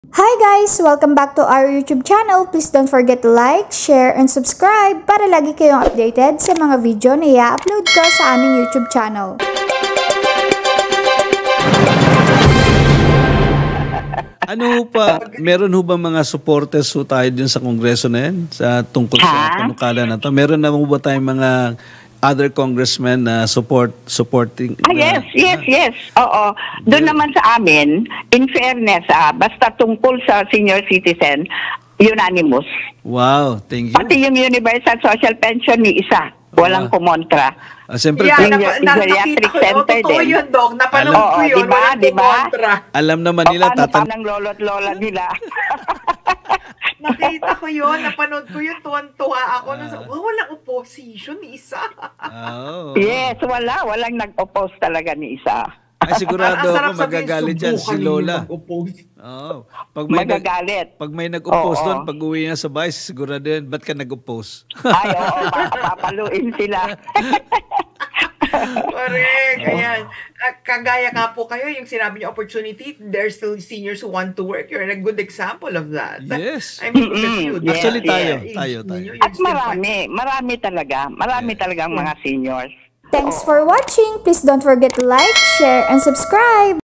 Hi guys! Welcome back to our YouTube channel. Please don't forget to like, share, and subscribe para lagi kayong updated sa mga video na i-upload ko sa aming YouTube channel. Ano pa, meron ho ba mga supporters ho tayo dun sa kongreso na yan? Sa tungkol sa panukala na to? Meron na ho ba tayong mga other congressmen na supporting? Yes. Oo. Doon naman sa amin, in fairness, basta tungkol sa senior citizen, unanimous. Wow, thank you. Pati yung universal social pension ni isa. Walang kumontra. Siyempre, Geriatric center totoo din. yun, Dok. Napanood ko yun. Diba? alam naman nila, Paano ng lolo't lola nila? Nakita ko yun, napanood ko yun, tuwan-tuwa ako. Walang opposition ni isa. Oh. Yes, walang nag-oppose talaga ni isa. Ay, sigurado ako magagalit dyan si Lola. Oh. Magagalit. Pag may nag-oppose doon, pag uwi niya sa bahay, sigurado yun, ba't ka nag-oppose? Ay, oo, papaluin sila. Correct. Ayan. Kagaya nga po kayo, yung sinabi niyo opportunity, there's still seniors who want to work. You're a good example of that. Yes. I mean, look at you. Actually, tayo. At marami talagang mga seniors. Thanks for watching! Please don't forget to like, share, and subscribe!